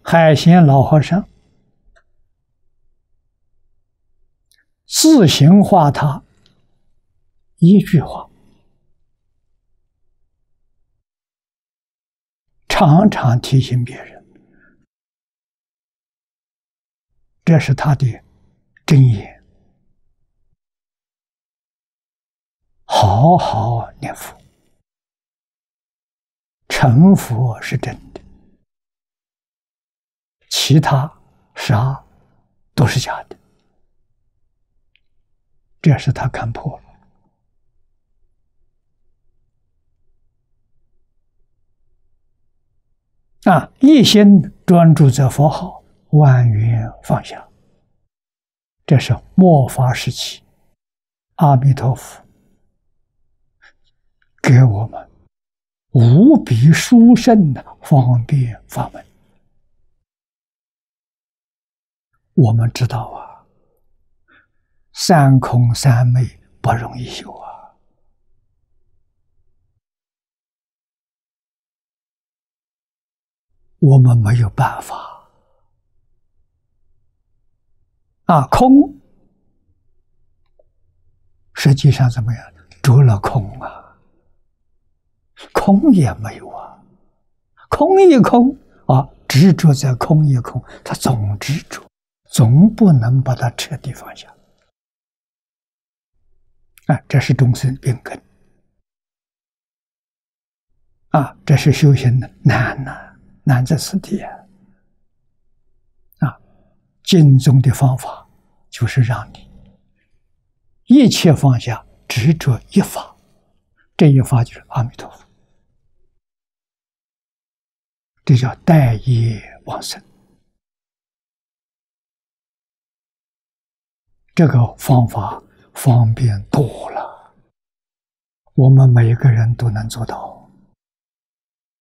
海贤老和尚自行化他一句话，常常提醒别人，这是他的真言。好好念佛，成佛是真的，其他啥都是假的。这是他看破了。一心专注在佛号，万缘放下。这是末法时期，阿弥陀佛给我们无比殊胜的方便法门。我们知道啊，三空三昧不容易修啊。我们没有办法空实际上怎么样？着了空啊，空也没有啊，空一空执着在空一空，他总执着，总不能把它彻底放下。这是众生病根这是修行的难在此地经中的方法就是让你一切放下，执着一法，这一法就是阿弥陀佛，这叫待业往生。这个方法方便多了，我们每个人都能做到。